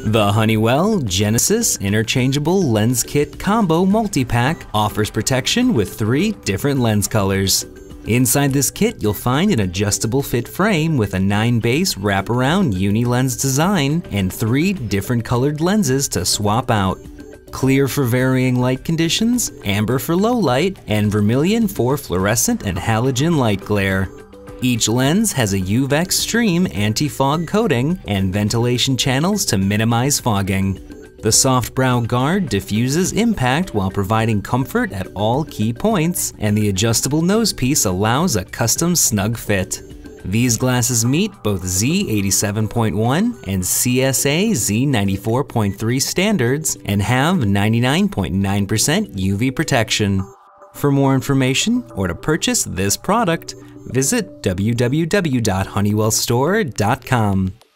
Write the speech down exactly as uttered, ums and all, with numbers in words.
The Honeywell Genesis Interchangeable Lens Kit Combo Multi-Pack offers protection with three different lens colors. Inside this kit, you'll find an adjustable fit frame with a nine base wraparound uni-lens design and three different colored lenses to swap out. Clear for varying light conditions, amber for low light, and vermilion for fluorescent and halogen light glare. Each lens has a U V X stream anti-fog coating and ventilation channels to minimize fogging. The soft brow guard diffuses impact while providing comfort at all key points, and the adjustable nose piece allows a custom snug fit. These glasses meet both Z eighty-seven point one and C S A Z ninety-four point three standards and have ninety-nine point nine percent U V protection. For more information or to purchase this product, visit w w w dot honeywell store dot com.